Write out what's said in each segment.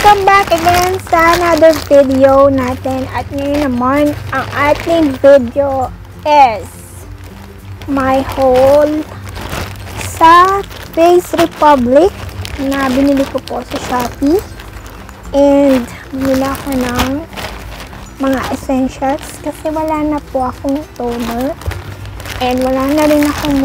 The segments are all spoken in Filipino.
Welcome back again sa another video natin. At ngayon naman, ang ating video is my haul sa Face Republic na binili ko po sa Shopee. And binili ako ng mga essentials kasi wala na po akong toner. And wala na rin akong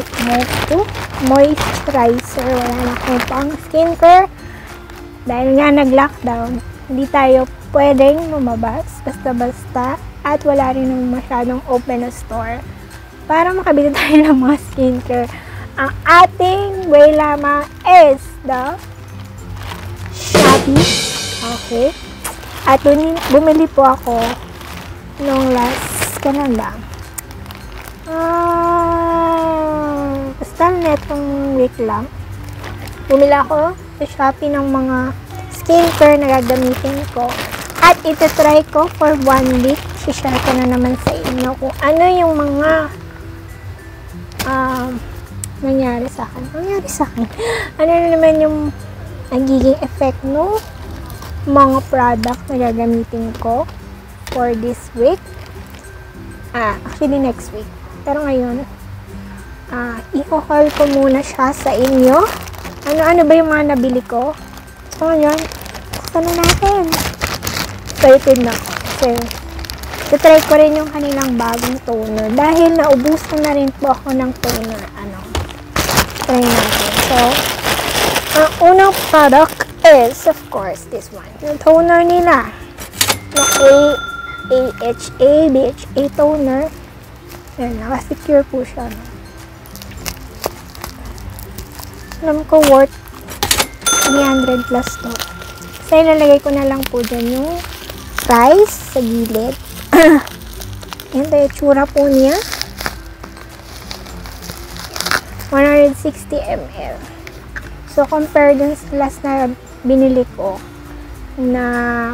moisturizer. Wala na akong pang skincare. Dahil nga nag-lockdown, hindi tayo pwedeng lumabas basta-basta at wala rin naman masyadong open na store para makabili tayo ng mga skincare. Ang ating way lamang is the Shopee. Okay. At bumili po ako nung last kanan lang. Basta netong week lang. Bumili ako sa Shopee ng mga skincare na gagamitin ko. At ito-try ko for 1 week. I-share ko na naman sa inyo kung ano yung mga nangyari sa akin. Ano na naman yung nagiging effect no mga product na gagamitin ko for this week. Actually next week. Pero ngayon, i-haul ko muna siya sa inyo. Ano ba yung mga nabili ko? So, ngayon, buksan na natin. Excited na ako. Kasi, try ko rin yung kanilang bagong toner. Dahil naubusan na rin po ako ng toner. Try natin. So, ang unang product is, of course, this one. Yung toner nila. Na BHA toner. Yan, nakasecure po siya. Alam ko worth 300 plus to. So, ilalagay ko na lang po dyan yung price sa gilid. Yan tayo, tsura po niya. 160 ml. So, compare dun sa last na binili ko na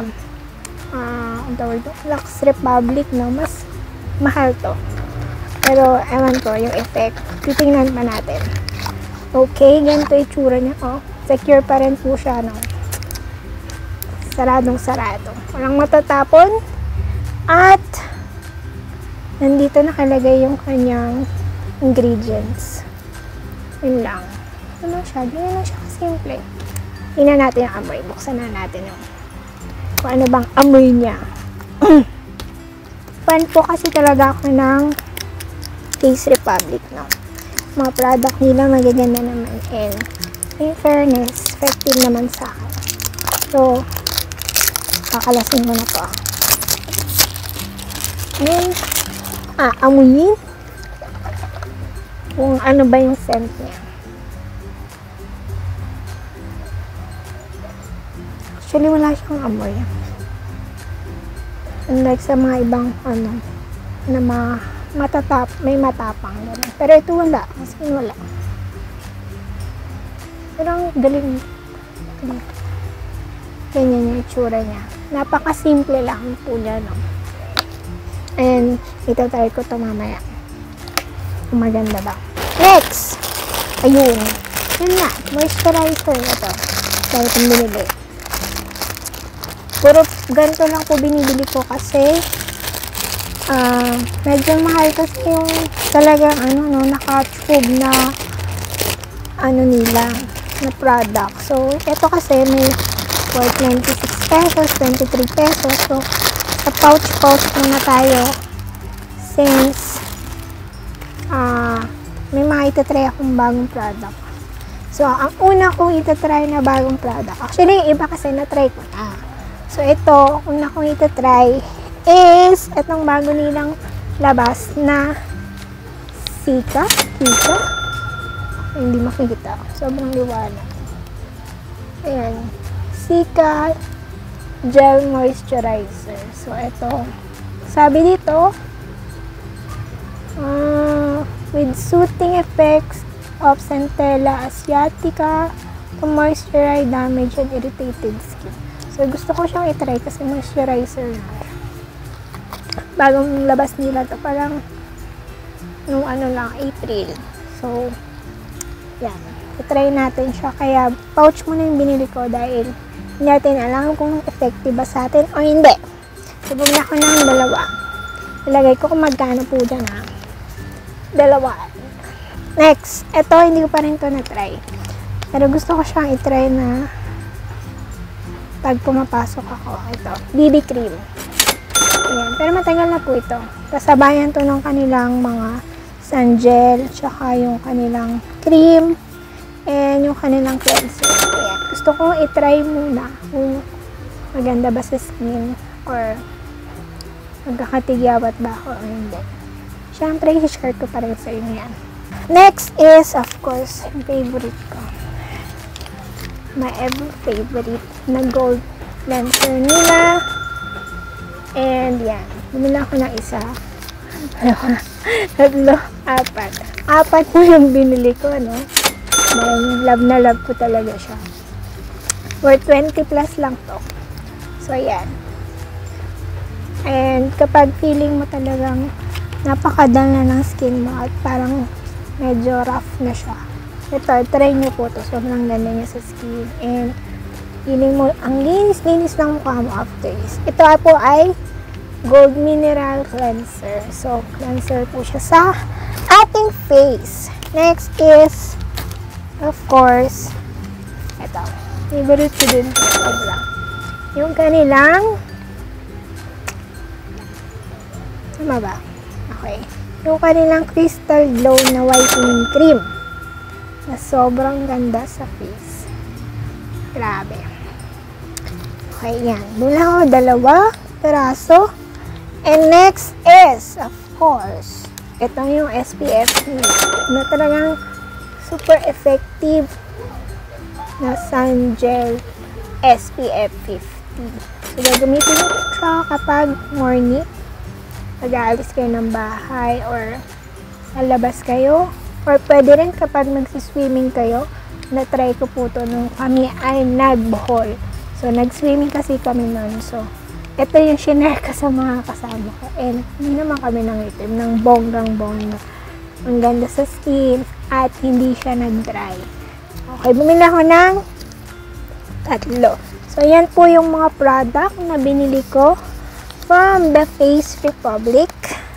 Lux Republic na mas mahal to. Pero, ewan ko, yung effect. Titingnan pa natin. Okay, ganito yung tsura niya. Secure pa rin po siya, no? Saradong-sarado. Walang matatapon. At, nandito nakalagay yung kanyang ingredients. Yun lang. Ano siya? Ganyan lang siya kasimple. Tingnan natin yung amoy. Buksan na natin yung kung ano bang amoy niya. Fan po kasi talaga ako ng Face Republic, no? Mga product nila magaganda naman, and in fairness, effective naman sa akin. So, kakalasin mo na to. And, amuyin kung ano ba yung scent niya. Actually, wala siyang amoy. Unlike sa mga ibang na may matapang gano'n. Pero ito wala. Kasi wala. Pero ang galing. Ganyan yung itsura niya. Napaka-simple lang po niya, no? And, itatry ko ito mamaya. Kung maganda ba. Next! Ayun. Yun na. Moisturizer na ito. Dahil itong binili. Puro ganito lang po binibili ko kasi medyo mahal kasi yung talagang naka-tube na nila na product. So, ito kasi may for 26 pesos, 23 pesos. So, sa pouch muna tayo since may mga itatry akong bagong product. So, ang una kong itatry na bagong product, actually, yung iba kasi na-try ko na. So, ito, una kong itatry is itong bago nilang labas na Kika. Hindi makikita. Sobrang liwanag. Ayan. Kika Gel Moisturizer. So, ito. Sabi dito, with soothing effects of Centella asiatica to moisturize damaged and irritated skin. So, gusto ko siyang itry kasi moisturizer na. Bagong labas nila to, parang nung April. So, yan. I-try natin siya. Kaya, pouch muna yung binili ko dahil Hindi natin alam kung effective ba sa atin o hindi. So, bumili ako ng dalawa. Ilagay ko kung magkano po dyan ha. Dalawa. Next, ito hindi ko pa rin to na-try. Pero gusto ko siyang i-try na pag pumapasok ako. Ito, BB cream. Ayan. Pero matagal na po ito. Kasabayan to ng kanilang mga sun gel, tsaka yung kanilang cream, and yung kanilang cleanser. Ayan. Gusto ko i-try muna kung maganda ba sa skin or magkakatigyawat ba ako o hindi. Siyempre, i-share ko pa rin sa inyo yan. Next is, of course, yung favorite ko. My ever favorite na gold cleanser nila. And yan. Bumili ako ng isa. Tatlo, apat. Apat mo yung binili ko, no? Dahil love na love ko talaga siya. Worth 20 plus lang to. So, yan. And kapag feeling mo talagang napakadal na ng skin mo at parang medyo rough na siya, ito, try nyo po to. Sobrang ganda niya sa skin. And feeling mo, ang linis-linis ng mukha mo after this. Ito po ay Gold Mineral Cleanser. So, cleanser po siya sa ating face. Next is, of course, ito. Favorite ko din po. Sobrang. Yung kanilang, tama ba? Okay. Yung kanilang Crystal Glow na whitening cream. Na sobrang ganda sa face. Grabe. Okay, yan. Bula ko dalawa peraso. And next is, of course, ito yung SPF na talagang super effective na sun gel SPF 50. So, gagamitin nyo siya kapag morning, pag-aalis kayo ng bahay or sa labas kayo. Or pwede rin kapag magsiswimming kayo. Na-try ko po to nung kami ay nag-Bohol. So, nag-swimming kasi kami nun. So, ito yung shinare ko sa mga kasama ko. And hindi naman kami nangitim ng bonggang-bongga. Ang ganda sa skin at hindi siya nag-dry. Okay, bumili ako ng tatlo. So, yan po yung mga product na binili ko from The Face Republic.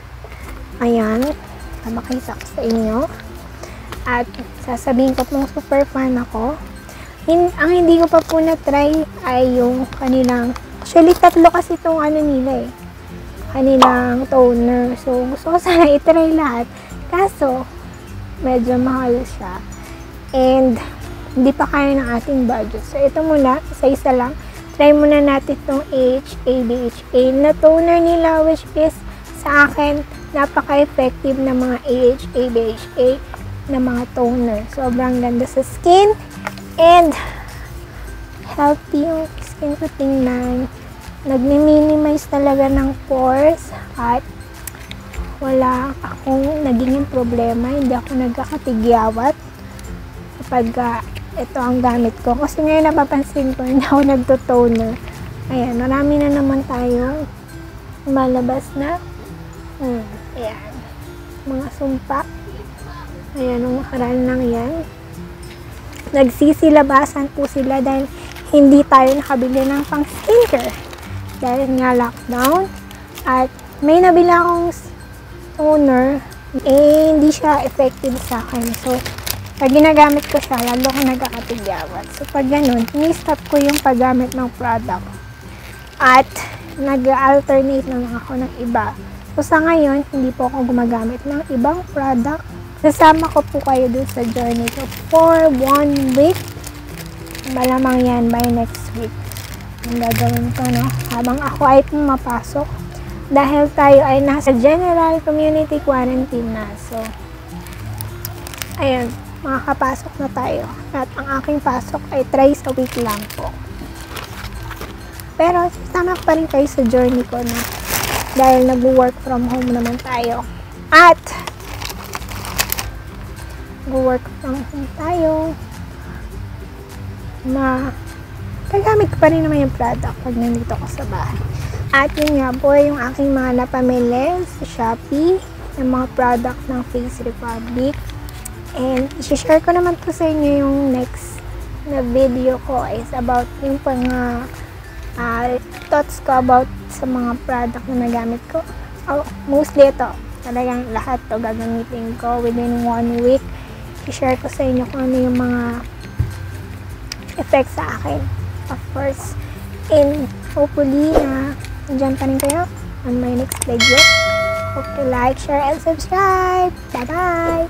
Ayan. Makita ko sa inyo. At sasabihin ko pong super fan ako. Ang hindi ko pa po na-try ay yung kanilang, actually tatlo kasi itong ano nila eh. Kanilang toner. So gusto ko sana i-try lahat. Kaso, medyo mahal siya. And hindi pa kaya ng ating budget. So ito muna, isa-isa lang. Try muna natin itong AHA BHA na toner nila, which is sa akin, napaka-effective na mga AHA BHA na mga toner. Sobrang ganda sa skin and healthy yung skin ko tingnan. Nagmi-minimize talaga ng pores at wala akong naging problema. Hindi ako nagkakatigyawat kapag ito ang gamit ko. Kasi ngayon napapansin ko hindi ako nagto-toner. Ayan, marami na naman tayong malabas na ayan, mga sumpa. Ayan, nung nakaraan lang yan. Nagsisilabasan po sila dahil hindi tayo nakabili ng pang skincare. Dahil nga lockdown. At may nabila akong toner, hindi siya effective sa akin. So, pag ginagamit ko siya, lalo ko nagkakatigyawat. So, pag ganun, ni-stop ko yung paggamit ng product. At, nag-alternate na lang ako ng iba. So, sa ngayon, hindi po ako gumagamit ng ibang product. Sasama ko po kayo dun sa journey ko for 1 week. Malamang yan by next week. Ang gagawin ko, no? Habang ako ay pumapasok. Dahil tayo ay nasa general community quarantine na. So, ayun, makakapasok na tayo. At ang aking pasok ay thrice a week lang po. Pero, sasama ko pa rin kayo sa journey ko na dahil nag-work from home naman tayo. At, nag-work from home tayo na gagamit ko pa rin naman yung product pag nandito ko sa bahay. At yun nga po yung aking mga napamili sa Shopee ng mga product ng Face Republic. And i-share ko naman po sa inyo yung next na video ko is about yung thoughts ko about sa mga product na nagamit ko. Mostly ito. Talagang lahat to gagamitin ko within 1 week. I-share ko sa inyo kung ano yung mga effects sa akin. Of course. And hopefully na dyan pa rin kayo on my next video. Hope to like, share, and subscribe. Bye-bye!